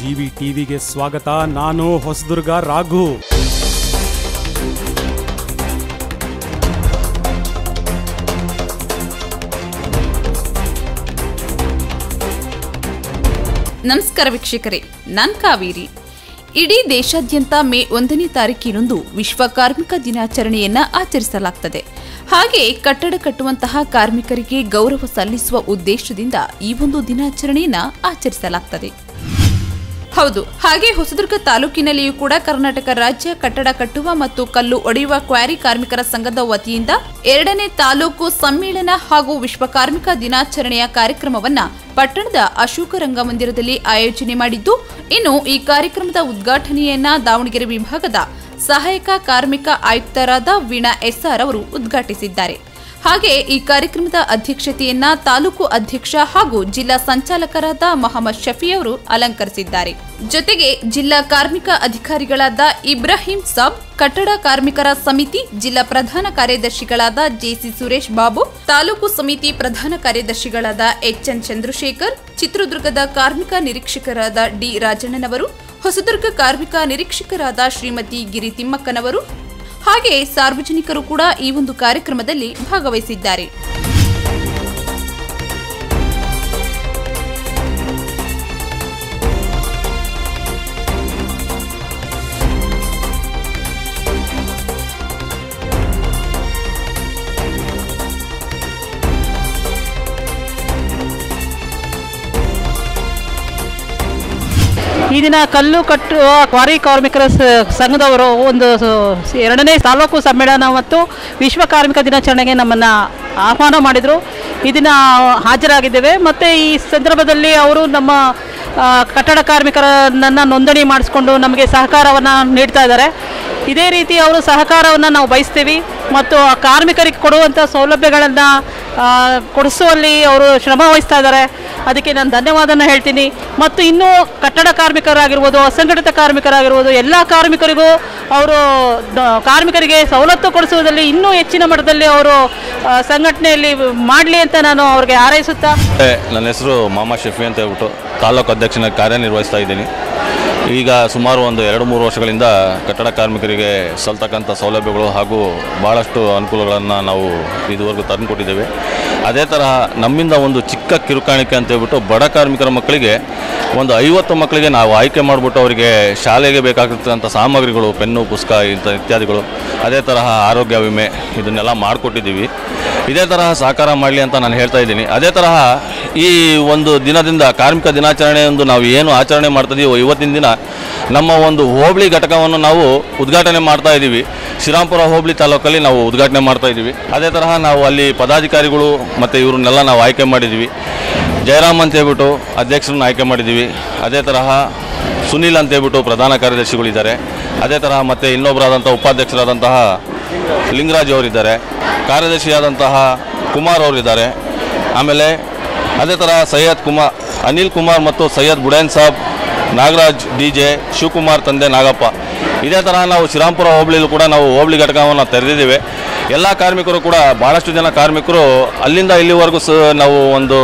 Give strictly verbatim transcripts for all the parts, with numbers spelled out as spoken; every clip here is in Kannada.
ಜಿವಿ ಟಿವಿಗೆ ಸ್ವಾಗತ. ನಾನು ಹೊಸದುರ್ಗ ರಾಘು. ನಮಸ್ಕಾರ ವೀಕ್ಷಕರೇ, ನಾನ್ ಕಾವೇರಿ. ಇಡೀ ದೇಶಾದ್ಯಂತ ಮೇ ಒಂದನೇ ತಾರೀಕಿನಂದು ವಿಶ್ವ ಕಾರ್ಮಿಕ ದಿನಾಚರಣೆಯನ್ನ ಆಚರಿಸಲಾಗುತ್ತದೆ. ಹಾಗೆ ಕಟ್ಟಡ ಕಟ್ಟುವಂತಹ ಕಾರ್ಮಿಕರಿಗೆ ಗೌರವ ಸಲ್ಲಿಸುವ ಉದ್ದೇಶದಿಂದ ಈ ಒಂದು ದಿನಾಚರಣೆಯನ್ನ ಆಚರಿಸಲಾಗುತ್ತದೆ. ಹೌದು, ಹಾಗೆ ಹೊಸದುರ್ಗ ತಾಲೂಕಿನಲ್ಲಿಯೂ ಕೂಡ ಕರ್ನಾಟಕ ರಾಜ್ಯ ಕಟ್ಟಡ ಕಟ್ಟುವ ಮತ್ತು ಕಲ್ಲು ಒಡೆಯುವ ಕ್ವಾರಿ ಕಾರ್ಮಿಕರ ಸಂಘದ ವತಿಯಿಂದ ಎರಡನೇ ತಾಲೂಕು ಸಮ್ಮೇಳನ ಹಾಗೂ ವಿಶ್ವ ಕಾರ್ಮಿಕ ದಿನಾಚರಣೆಯ ಕಾರ್ಯಕ್ರಮವನ್ನ ಪಟ್ಟಣದ ಅಶೋಕ ರಂಗಮಂದಿರದಲ್ಲಿ ಆಯೋಜನೆ ಮಾಡಿದ್ದು, ಇನ್ನು ಈ ಕಾರ್ಯಕ್ರಮದ ಉದ್ಘಾಟನೆಯನ್ನ ದಾವಣಗೆರೆ ವಿಭಾಗದ ಸಹಾಯಕ ಕಾರ್ಮಿಕ ಆಯುಕ್ತರಾದ ವೀಣಾ ಎಸ್ಆರ್ ಅವರು ಉದ್ಘಾಟಿಸಿದ್ದಾರೆ. ಹಾಗೆ ಈ ಕಾರ್ಯಕ್ರಮದ ಅಧ್ಯಕ್ಷತೆಯನ್ನ ತಾಲೂಕು ಅಧ್ಯಕ್ಷ ಹಾಗೂ ಜಿಲ್ಲಾ ಸಂಚಾಲಕರಾದ ಮೊಹಮ್ಮದ್ ಶಫಿ ಅವರು ಅಲಂಕರಿಸಿದ್ದಾರೆ. ಜೊತೆಗೆ ಜಿಲ್ಲಾ ಕಾರ್ಮಿಕ ಅಧಿಕಾರಿಗಳಾದ ಇಬ್ರಾಹಿಂ ಸಾಬ್, ಕಟ್ಟಡ ಕಾರ್ಮಿಕರ ಸಮಿತಿ ಜಿಲ್ಲಾ ಪ್ರಧಾನ ಕಾರ್ಯದರ್ಶಿಗಳಾದ ಜೆಸಿ ಸುರೇಶ್ ಬಾಬು, ತಾಲೂಕು ಸಮಿತಿ ಪ್ರಧಾನ ಕಾರ್ಯದರ್ಶಿಗಳಾದ ಎಚ್ ಎನ್ ಚಂದ್ರಶೇಖರ್, ಚಿತ್ರದುರ್ಗದ ಕಾರ್ಮಿಕ ನಿರೀಕ್ಷಕರಾದ ಡಿ ರಾಜಣ್ಣನವರು, ಹೊಸದುರ್ಗ ಕಾರ್ಮಿಕ ನಿರೀಕ್ಷಕರಾದ ಶ್ರೀಮತಿ ಗಿರಿ ತಿಮ್ಮಕ್ಕನವರು ಹಾಗೆ ಸಾರ್ವಜನಿಕರು ಕೂಡ ಈ ಒಂದು ಕಾರ್ಯಕ್ರಮದಲ್ಲಿ ಭಾಗವಹಿಸಿದ್ದಾರೆ. ಈ ದಿನ ಕಲ್ಲು ಕಟ್ಟುವ ಕ್ವಾರಿ ಕಾರ್ಮಿಕರ ಸಂಘದವರು ಒಂದು ಎರಡನೇ ತಾಲೂಕು ಸಮ್ಮೇಳನ ಮತ್ತು ವಿಶ್ವ ಕಾರ್ಮಿಕ ದಿನಾಚರಣೆಗೆ ನಮ್ಮನ್ನು ಆಹ್ವಾನ ಮಾಡಿದರು. ಈ ದಿನ ಹಾಜರಾಗಿದ್ದೇವೆ ಮತ್ತು ಈ ಸಂದರ್ಭದಲ್ಲಿ ಅವರು ನಮ್ಮ ಕಟ್ಟಡ ಕಾರ್ಮಿಕರನ್ನು ನೋಂದಣಿ ಮಾಡಿಸ್ಕೊಂಡು ನಮಗೆ ಸಹಕಾರವನ್ನು ನೀಡ್ತಾ ಇದ್ದಾರೆ. ಇದೇ ರೀತಿ ಅವರು ಸಹಕಾರವನ್ನು ನಾವು ಬಯಸ್ತೀವಿ ಮತ್ತು ಕಾರ್ಮಿಕರಿಗೆ ಕೊಡುವಂಥ ಸೌಲಭ್ಯಗಳನ್ನು ಕೊಡಿಸುವಲ್ಲಿ ಅವರು ಶ್ರಮ ವಹಿಸ್ತಾ ಇದ್ದಾರೆ. ಅದಕ್ಕೆ ನಾನು ಧನ್ಯವಾದನ ಹೇಳ್ತೀನಿ. ಮತ್ತು ಇನ್ನೂ ಕಟ್ಟಡ ಕಾರ್ಮಿಕರಾಗಿರ್ಬೋದು, ಅಸಂಘಟಿತ ಕಾರ್ಮಿಕರಾಗಿರ್ಬೋದು, ಎಲ್ಲ ಕಾರ್ಮಿಕರಿಗೂ ಅವರು ಕಾರ್ಮಿಕರಿಗೆ ಸವಲತ್ತು ಕೊಡಿಸುವುದರಲ್ಲಿ ಇನ್ನೂ ಹೆಚ್ಚಿನ ಮಟ್ಟದಲ್ಲಿ ಅವರು ಸಂಘಟನೆಯಲ್ಲಿ ಮಾಡಲಿ ಅಂತ ನಾನು ಅವ್ರಿಗೆ ಹಾರೈಸುತ್ತಾ. ನನ್ನ ಹೆಸರು ಮೊಹಮ್ಮದ್ ಶಫಿ ಅಂತ ಹೇಳ್ಬಿಟ್ಟು ತಾಲೂಕು ಅಧ್ಯಕ್ಷನ ಕಾರ್ಯನಿರ್ವಹಿಸ್ತಾ ಇದ್ದೀನಿ. ಈಗ ಸುಮಾರು ಒಂದು ಎರಡು ಮೂರು ವರ್ಷಗಳಿಂದ ಕಟ್ಟಡ ಕಾರ್ಮಿಕರಿಗೆ ಸಲ್ತಕ್ಕಂಥ ಸೌಲಭ್ಯಗಳು ಹಾಗೂ ಭಾಳಷ್ಟು ಅನುಕೂಲಗಳನ್ನು ನಾವು ಇದುವರೆಗೂ ತಂದುಕೊಟ್ಟಿದ್ದೇವೆ. ಅದೇ ತರಹ ನಮ್ಮಿಂದ ಒಂದು ಚಿಕ್ಕ ಕಿರುಕಾಣಿಕೆ ಅಂತ ಹೇಳ್ಬಿಟ್ಟು ಬಡ ಕಾರ್ಮಿಕರ ಮಕ್ಕಳಿಗೆ ಒಂದು ಐವತ್ತು ಮಕ್ಕಳಿಗೆ ನಾವು ಆಯ್ಕೆ ಮಾಡಿಬಿಟ್ಟು ಅವರಿಗೆ ಶಾಲೆಗೆ ಬೇಕಾಗಿರ್ತಕ್ಕಂಥ ಸಾಮಗ್ರಿಗಳು, ಪೆನ್ನು, ಪುಸ್ತಕ ಇಂಥ ಇತ್ಯಾದಿಗಳು, ಅದೇ ತರಹ ಆರೋಗ್ಯ ವಿಮೆ ಇದನ್ನೆಲ್ಲ ಮಾಡಿಕೊಟ್ಟಿದ್ದೀವಿ. ಇದೇ ತರಹ ಸಹಕಾರ ಮಾಡಲಿ ಅಂತ ನಾನು ಹೇಳ್ತಾ ಇದ್ದೀನಿ. ಅದೇ ತರಹ ಈ ಒಂದು ದಿನದಿಂದ ಕಾರ್ಮಿಕ ದಿನಾಚರಣೆ ಒಂದು ನಾವು ಏನು ಆಚರಣೆ ಮಾಡ್ತಿದ್ದೀವೋ ಇವತ್ತಿನ ದಿನ ನಮ್ಮ ಒಂದು ಹೋಬಳಿ ಘಟಕವನ್ನು ನಾವು ಉದ್ಘಾಟನೆ ಮಾಡ್ತಾ ಇದ್ದೀವಿ. ಶ್ರೀರಾಮಪುರ ಹೋಬಳಿ ತಾಲೂಕಲ್ಲಿ ನಾವು ಉದ್ಘಾಟನೆ ಮಾಡ್ತಾ ಇದ್ದೀವಿ. ಅದೇ ತರಹ ನಾವು ಅಲ್ಲಿ ಪದಾಧಿಕಾರಿಗಳು ಮತ್ತು ಇವ್ರನ್ನೆಲ್ಲ ನಾವು ಆಯ್ಕೆ ಮಾಡಿದ್ದೀವಿ. ಜಯರಾಮ್ ಅಂತ ಹೇಳ್ಬಿಟ್ಟು ಅಧ್ಯಕ್ಷರನ್ನ ಆಯ್ಕೆ ಮಾಡಿದ್ದೀವಿ. ಅದೇ ತರಹ ಸುನೀಲ್ ಅಂತ ಹೇಳ್ಬಿಟ್ಟು ಪ್ರಧಾನ ಕಾರ್ಯದರ್ಶಿಗಳಿದ್ದಾರೆ. ಅದೇ ತರಹ ಮತ್ತು ಇನ್ನೊಬ್ಬರಾದಂಥ ಉಪಾಧ್ಯಕ್ಷರಾದಂತಹ ಲಿಂಗರಾಜ್ ಅವರಿದ್ದಾರೆ, ಕಾರ್ಯದರ್ಶಿಯಾದಂತಹ ಕುಮಾರ್ ಅವರಿದ್ದಾರೆ. ಆಮೇಲೆ ಅದೇ ಥರ ಸೈಯದ್ ಕುಮಾರ್, ಅನಿಲ್ ಕುಮಾರ್ ಮತ್ತು ಸೈಯದ್ ಬುಡೇನ್ ಸಾಬ್, ನಾಗರಾಜ್ ಡಿ ಜೆ, ಶಿವಕುಮಾರ್ ತಂದೆ ನಾಗಪ್ಪ. ಇದೇ ತರಹ ನಾವು ಶ್ರೀರಾಮಪುರ ಹೋಬಳಿಯಲ್ಲೂ ಕೂಡ ನಾವು ಹೋಬಳಿ ಘಟಕವನ್ನು ತೆರೆದಿದ್ದೇವೆ. ಎಲ್ಲ ಕಾರ್ಮಿಕರು ಕೂಡ ಭಾಳಷ್ಟು ಜನ ಕಾರ್ಮಿಕರು ಅಲ್ಲಿಂದ ಇಲ್ಲಿವರೆಗೂ ಸ ನಾವು ಒಂದು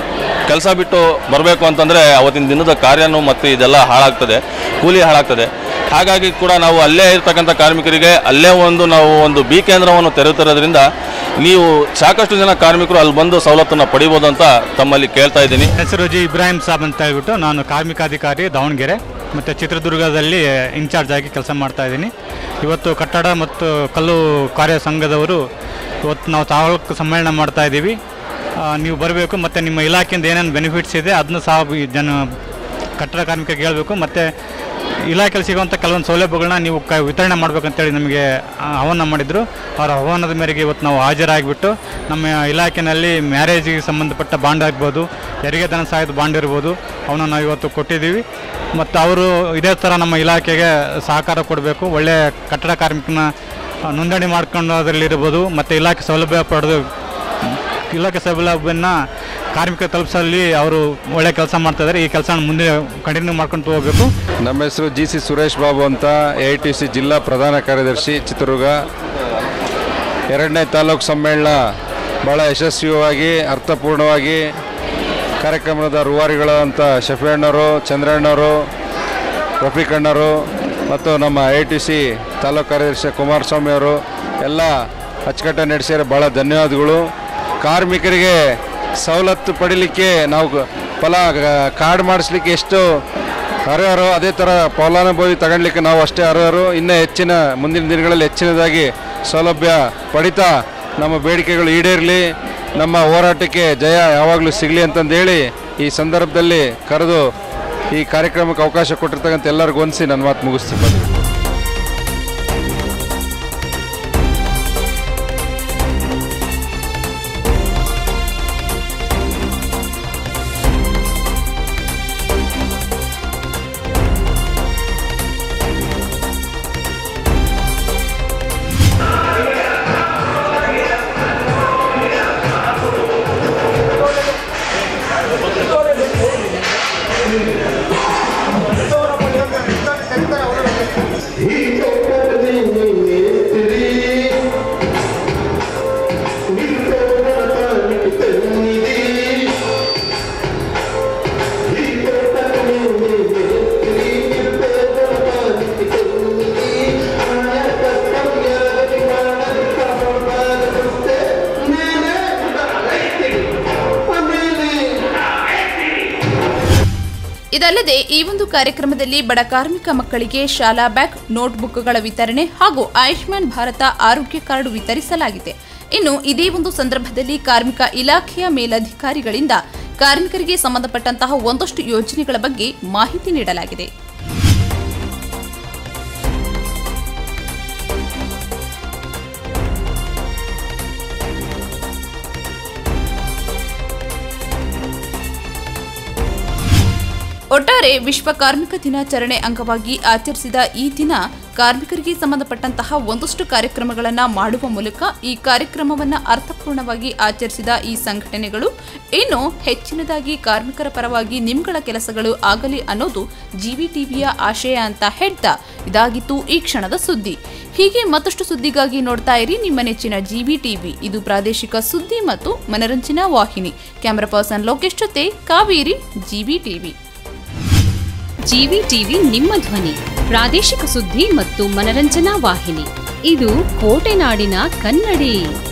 ಕೆಲಸ ಬಿಟ್ಟು ಬರಬೇಕು ಅಂತಂದರೆ ಅವತ್ತಿನ ದಿನದ ಕಾರ್ಯನೂ ಮತ್ತು ಇದೆಲ್ಲ ಹಾಳಾಗ್ತದೆ, ಕೂಲಿ ಹಾಳಾಗ್ತದೆ. ಹಾಗಾಗಿ ಕೂಡ ನಾವು ಅಲ್ಲೇ ಇರ್ತಕ್ಕಂಥ ಕಾರ್ಮಿಕರಿಗೆ ಅಲ್ಲೇ ಒಂದು ನಾವು ಒಂದು ಬಿ ಕೇಂದ್ರವನ್ನು ತೆರೆಯುತ್ತಿರೋದ್ರಿಂದ ನೀವು ಸಾಕಷ್ಟು ಜನ ಕಾರ್ಮಿಕರು ಅಲ್ಲಿ ಬಂದು ಸವಲತ್ತನ್ನು ಪಡಿಬೋದು ಅಂತ ತಮ್ಮಲ್ಲಿ ಕೇಳ್ತಾ ಇದ್ದೀನಿ. ಹೆಸರು ಜಿ ಇಬ್ರಾಹಿಂ ಸಾಬ್ ಅಂತ ಹೇಳ್ಬಿಟ್ಟು ನಾನು ಕಾರ್ಮಿಕಾಧಿಕಾರಿ ದಾವಣಗೆರೆ ಮತ್ತು ಚಿತ್ರದುರ್ಗದಲ್ಲಿ ಇನ್ಚಾರ್ಜ್ ಆಗಿ ಕೆಲಸ ಮಾಡ್ತಾ ಇದ್ದೀನಿ. ಇವತ್ತು ಕಟ್ಟಡ ಮತ್ತು ಕಲ್ಲು ಕಾರ್ಯ ಸಂಘದವರು ಇವತ್ತು ನಾವು ತಾಲೂಕು ಸಮ್ಮೇಳನ ಮಾಡ್ತಾ ಇದ್ದೀವಿ. ನೀವು ಬರಬೇಕು ಮತ್ತು ನಿಮ್ಮ ಇಲಾಖೆಯಿಂದ ಏನೇನು ಬೆನಿಫಿಟ್ಸ್ ಇದೆ ಅದನ್ನು ಸಹ ಜನ ಕಟ್ಟಡ ಕಾರ್ಮಿಕರಿಗೆ ಹೇಳಬೇಕು. ಮತ್ತು ಇಲಾಖೆಯಲ್ಲಿ ಸಿಗುವಂಥ ಕೆಲವೊಂದು ಸೌಲಭ್ಯಗಳನ್ನ ನೀವು ಕ ವಿತರಣೆ ಮಾಡಬೇಕಂತೇಳಿ ನಮಗೆ ಆಹ್ವಾನ ಮಾಡಿದರು. ಅವರ ಆಹ್ವಾನದ ಮೇರೆಗೆ ಇವತ್ತು ನಾವು ಹಾಜರಾಗಿಬಿಟ್ಟು ನಮ್ಮ ಇಲಾಖೆಯಲ್ಲಿ ಮ್ಯಾರೇಜಿಗೆ ಸಂಬಂಧಪಟ್ಟ ಬಾಂಡ್ ಆಗ್ಬೋದು, ಹೆರಿಗೆ ಧನ ಸಹಾಯದ ಬಾಂಡ್ ಇರ್ಬೋದು, ಅವನ್ನ ನಾವು ಇವತ್ತು ಕೊಟ್ಟಿದ್ದೀವಿ. ಮತ್ತು ಅವರು ಇದೇ ಥರ ನಮ್ಮ ಇಲಾಖೆಗೆ ಸಹಕಾರ ಕೊಡಬೇಕು. ಒಳ್ಳೆಯ ಕಟ್ಟಡ ಕಾರ್ಮಿಕನ ನೋಂದಣಿ ಮಾಡ್ಕೊಳ್ಳೋದ್ರಲ್ಲಿರ್ಬೋದು ಮತ್ತು ಇಲಾಖೆ ಸೌಲಭ್ಯ ಪಡೆದು ಇಲಾಖೆ ಸೌಲಭ್ಯನ ಕಾರ್ಮಿಕ ತಲುಪಿಸಲ್ಲಿ ಅವರು ಒಳ್ಳೆ ಕೆಲಸ ಮಾಡ್ತಾಯಿದ್ದಾರೆ. ಈ ಕೆಲಸ ಮುಂದೆ ಕಂಟಿನ್ಯೂ ಮಾಡ್ಕೊಂಡು ಹೋಗಬೇಕು. ನಮ್ಮ ಹೆಸರು ಜಿ ಸಿ ಸುರೇಶ್ ಬಾಬು ಅಂತ, ಎ ಐ ಟಿ ಸಿ ಜಿಲ್ಲಾ ಪ್ರಧಾನ ಕಾರ್ಯದರ್ಶಿ, ಚಿತ್ರದುರ್ಗ. ಎರಡನೇ ತಾಲೂಕು ಸಮ್ಮೇಳನ ಭಾಳ ಯಶಸ್ವಿಯಾಗಿ ಅರ್ಥಪೂರ್ಣವಾಗಿ ಕಾರ್ಯಕ್ರಮದ ರೂವಾರಿಗಳಂತ ಶಫಿಯಣ್ಣವರು, ಚಂದ್ರಣ್ಣವರು, ರಫೀಕ್ ಅಣ್ಣರು ಮತ್ತು ನಮ್ಮ ಎ ಟಿ ಸಿ ತಾಲೂಕು ಕಾರ್ಯದರ್ಶಿ ಕುಮಾರಸ್ವಾಮಿ ಅವರು ಎಲ್ಲ ಅಚ್ಚುಕಟ್ಟ ನಡೆಸಿದರೆ ಭಾಳ ಧನ್ಯವಾದಗಳು. ಕಾರ್ಮಿಕರಿಗೆ ಸವಲತ್ತು ಪಡೀಲಿಕ್ಕೆ ನಾವು ಫಲ ಕಾರ್ಡ್ ಮಾಡಿಸ್ಲಿಕ್ಕೆ ಎಷ್ಟು ಅರ್ಹರು ಅದೇ ಥರ ಫಲಾನುಭವಿ ತಗೊಳ್ಲಿಕ್ಕೆ ನಾವು ಅಷ್ಟೇ ಅರ್ಹರು. ಇನ್ನೂ ಹೆಚ್ಚಿನ ಮುಂದಿನ ದಿನಗಳಲ್ಲಿ ಹೆಚ್ಚಿನದಾಗಿ ಸೌಲಭ್ಯ ಪಡಿತಾ ನಮ್ಮ ಬೇಡಿಕೆಗಳು ಈಡೇರಲಿ, ನಮ್ಮ ಹೋರಾಟಕ್ಕೆ ಜಯ ಯಾವಾಗಲೂ ಸಿಗಲಿ ಅಂತಂದೇಳಿ ಈ ಸಂದರ್ಭದಲ್ಲಿ ಕರೆದು ಈ ಕಾರ್ಯಕ್ರಮಕ್ಕೆ ಅವಕಾಶ ಕೊಟ್ಟಿರ್ತಕ್ಕಂಥ ಎಲ್ಲರಿಗೂ ಹೊಂದಿಸಿ ನನ್ನ ಮಾತು ಮುಗಿಸ್ತೀನಿ. ಇದಲ್ಲದೆ ಈ ಒಂದು ಕಾರ್ಯಕ್ರಮದಲ್ಲಿ ಬಡ ಕಾರ್ಮಿಕ ಮಕ್ಕಳಿಗೆ ಶಾಲಾ ಬ್ಯಾಗ್, ನೋಟ್ಬುಕ್ಗಳ ವಿತರಣೆ ಹಾಗೂ ಆಯುಷ್ಮಾನ್ ಭಾರತ ಆರೋಗ್ಯ ಕಾರ್ಡ್ ವಿತರಿಸಲಾಗಿದೆ. ಇನ್ನು ಇದೇ ಒಂದು ಸಂದರ್ಭದಲ್ಲಿ ಕಾರ್ಮಿಕ ಇಲಾಖೆಯ ಮೇಲಧಿಕಾರಿಗಳಿಂದ ಕಾರ್ಮಿಕರಿಗೆ ಸಂಬಂಧಪಟ್ಟಂತಹ ಒಂದಷ್ಟು ಯೋಜನೆಗಳ ಬಗ್ಗೆ ಮಾಹಿತಿ ನೀಡಲಾಗಿದೆ. ಒಟ್ಟಾರೆ ವಿಶ್ವ ಕಾರ್ಮಿಕ ದಿನಾಚರಣೆ ಅಂಗವಾಗಿ ಆಚರಿಸಿದ ಈ ದಿನ ಕಾರ್ಮಿಕರಿಗೆ ಸಂಬಂಧಪಟ್ಟಂತಹ ಒಂದಷ್ಟು ಕಾರ್ಯಕ್ರಮಗಳನ್ನು ಮಾಡುವ ಮೂಲಕ ಈ ಕಾರ್ಯಕ್ರಮವನ್ನು ಅರ್ಥಪೂರ್ಣವಾಗಿ ಆಚರಿಸಿದ ಈ ಸಂಘಟನೆಗಳು ಇನ್ನು ಹೆಚ್ಚಿನದಾಗಿ ಕಾರ್ಮಿಕರ ಪರವಾಗಿ ನಿಮ್ಗಳ ಕೆಲಸಗಳು ಆಗಲಿ ಅನ್ನೋದು ಜಿವಿ ಟಿವಿಯ ಆಶಯ ಅಂತ ಹೇಳ್ತಾ ಇದಾಗಿತ್ತು ಈ ಕ್ಷಣದ ಸುದ್ದಿ. ಹೀಗೆ ಮತ್ತಷ್ಟು ಸುದ್ದಿಗಾಗಿ ನೋಡ್ತಾ ಇರಿ ನಿಮ್ಮ ನೆಚ್ಚಿನ ಜಿವಿ ಟಿವಿ. ಇದು ಪ್ರಾದೇಶಿಕ ಸುದ್ದಿ ಮತ್ತು ಮನರಂಜನಾ ವಾಹಿನಿ. ಕ್ಯಾಮರಾ ಪರ್ಸನ್ ಲೋಕೇಶ್ ಜೊತೆ Kaveri, GV TV. GV TV ನಿಮ್ಮ ಧ್ವನಿ, ಪ್ರಾದೇಶಿಕ ಸುದ್ದಿ ಮತ್ತು ಮನರಂಜನಾ ವಾಹಿನಿ. ಇದು ಕೋಟೆನಾಡಿನ ಕನ್ನಡಿ.